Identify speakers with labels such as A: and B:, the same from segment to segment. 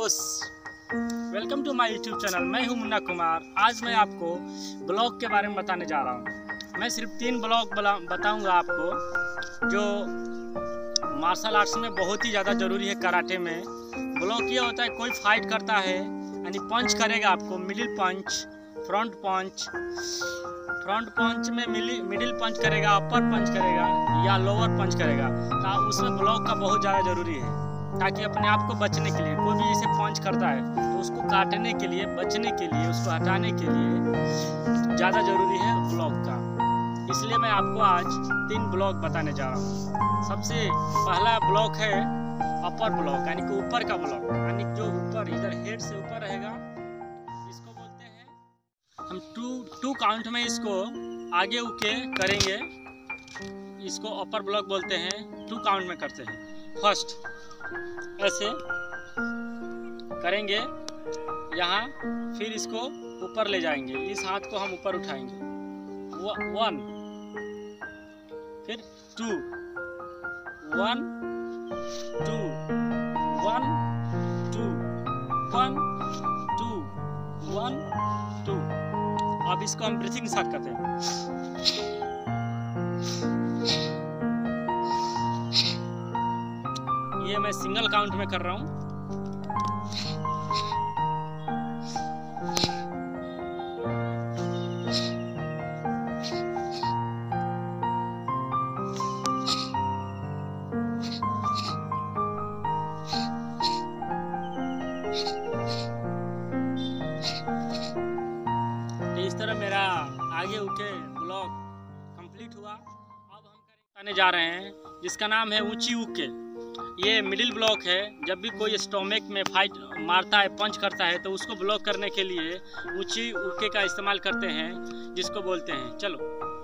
A: दोस्त, welcome to my YouTube channel. मैं हूं मुन्ना कुमार। आज मैं आपको ब्लॉग के बारे में बताने जा रहा हूं। मैं सिर्फ 3 ब्लॉग बताऊंगा आपको जो मार्शल आर्ट्स में बहुत ही ज़्यादा ज़रूरी है। कराटे में ब्लॉग ये होता है, कोई फाइट करता है यानी पंच करेगा आपको, मिडिल पंच, फ्रंट पंच में मिडिल पंच करेगा, अपर पंच करेगा या लोअर पंच करेगा। तो उसमें ब्लॉग का बहुत ज़्यादा ज़रूरी है, ताकि अपने आप को बचने के लिए, कोई भी जैसे पंच करता है तो उसको काटने के लिए, बचने के लिए, उसको हटाने के लिए ज़्यादा ज़रूरी है ब्लॉग का। इसलिए मैं आपको आज 3 ब्लॉग बताने जा रहा हूँ। सबसे पहला ब्लॉग है अपर ब्लॉग, यानी कि ऊपर का ब्लॉग, यानी जो ऊपर इधर हेड से ऊपर रहेगा, इसको बोलते हैं हम टू काउंट में इसको आगे उके करेंगे, इसको अपर ब्लॉक बोलते हैं। 2 काउंट में करते हैं। फर्स्ट ऐसे करेंगे यहाँ, फिर इसको ऊपर ले जाएंगे, इस हाथ को हम ऊपर उठाएंगे, 1, फिर 2, 1 2, 1 2, 1 2, 1 2। अब इसको हम ब्रीथिंग के साथ करते हैं। ये मैं सिंगल काउंट में कर रहा हूँ। इस तरह मेरा आगे उके ब्लॉक कंप्लीट हुआ। अब हम करने जा रहे हैं जिसका नाम है ऊंची उके। ये मिडिल ब्लॉक है। जब भी कोई स्टोमक में फाइट मारता है, पंच करता है, तो उसको ब्लॉक करने के लिए ऊंची उके का इस्तेमाल करते हैं, जिसको बोलते हैं। चलो,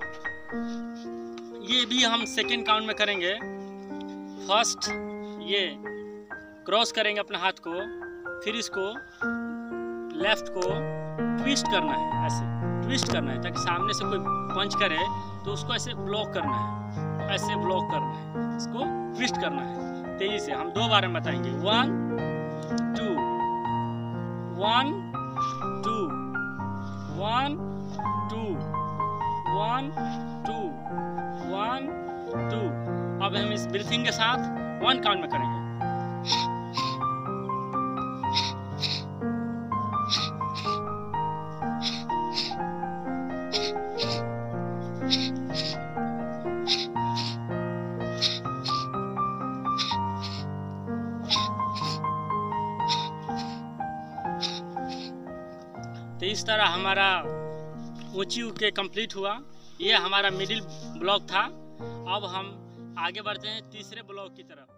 A: ये भी हम सेकेंड काउंट में करेंगे। फर्स्ट ये क्रॉस करेंगे अपने हाथ को, फिर इसको लेफ्ट को ट्विस्ट करना है, ऐसे ट्विस्ट करना है, ताकि सामने से कोई पंच करे तो उसको ऐसे ब्लॉक करना है, ऐसे ब्लॉक करना है, इसको ट्विस्ट करना है। तेजी से हम 2 बार में बताएंगे। 1 2, 1 2, 1 2, 1 2, 1 2। अब हम इस ब्रीथिंग के साथ 1 काउंट में करेंगे। तो इस तरह हमारा ऊंची उके कंप्लीट हुआ। ये हमारा मिडिल ब्लॉक था। अब हम आगे बढ़ते हैं तीसरे ब्लॉक की तरफ।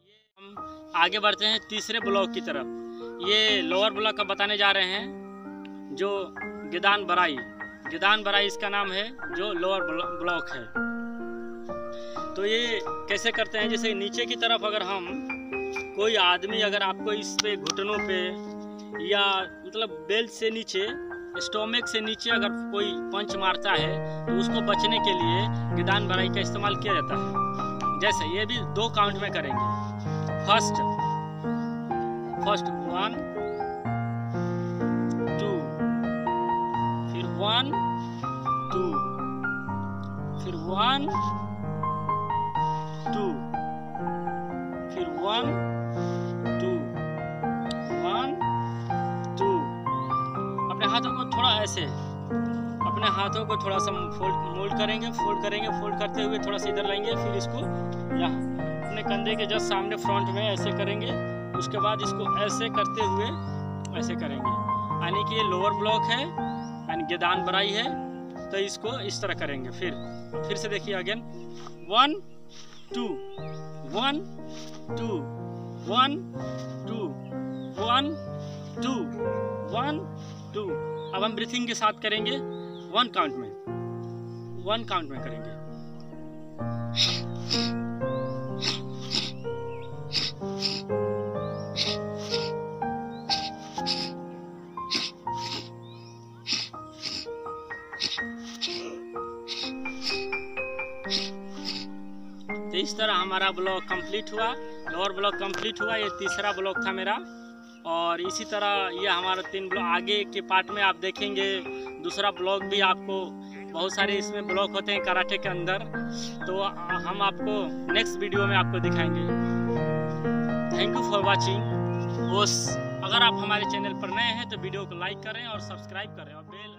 A: ये लोअर ब्लॉक का बताने जा रहे हैं, जो गिदान बराई इसका नाम है, जो लोअर ब्लॉक है। तो ये कैसे करते हैं, जैसे नीचे की तरफ अगर हम कोई आदमी, अगर आपको इस पे घुटनों पे या मतलब बेल्ट से नीचे, स्टोमक से नीचे अगर कोई पंच मारता है, तो उसको बचने के लिए गिदान बराई का इस्तेमाल किया जाता है। जैसे ये भी 2 काउंट में करेंगे। फर्स्ट 1 2, फिर 1 2, फिर 1 2, फिर 1 2, 1 2। अपने हाथों को थोड़ा ऐसे, अपने हाथों को थोड़ा सा फोल्ड करते हुए थोड़ा सा इधर लाएंगे, फिर इसको यहाँ अपने कंधे के जस्ट सामने फ्रंट में ऐसे करेंगे। उसके बाद इसको ऐसे करते हुए ऐसे करेंगे, यानी कि ये लोअर ब्लॉक है, यानी गिदान बराई है। तो इसको इस तरह करेंगे। फिर से देखिए अगेन, 1 2, 1 2, 1 2, 1 2, 1 2। अब हम ब्रीथिंग के साथ करेंगे 1 काउंट में करेंगे। तो इस तरह हमारा ब्लॉक कंप्लीट हुआ, लोअर ब्लॉक कंप्लीट हुआ। ये तीसरा ब्लॉक था मेरा। और इसी तरह ये हमारा 3 ब्लॉक आगे के पार्ट में आप देखेंगे। दूसरा ब्लॉक भी आपको बहुत सारे इसमें ब्लॉक होते हैं कराटे के अंदर, तो हम आपको नेक्स्ट वीडियो में आपको दिखाएंगे। Thank you for watching. अगर आप हमारे चैनल पर नए हैं तो वीडियो को लाइक करें और सब्सक्राइब करें और बेल